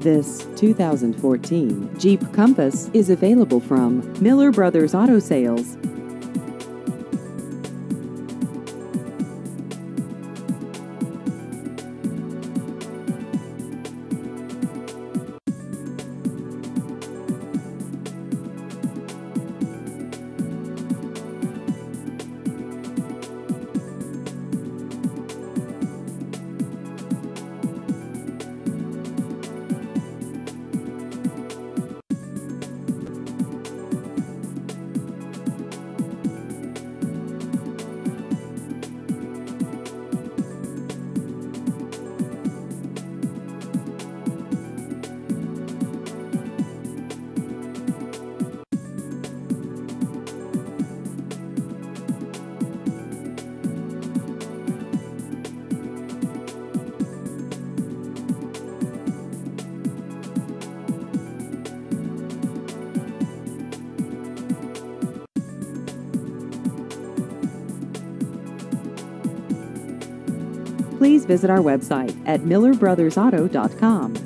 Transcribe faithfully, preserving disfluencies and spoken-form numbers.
This two thousand fourteen Jeep Compass is available from Miller Brothers Auto Sales. Please visit our website at miller brothers auto dot com.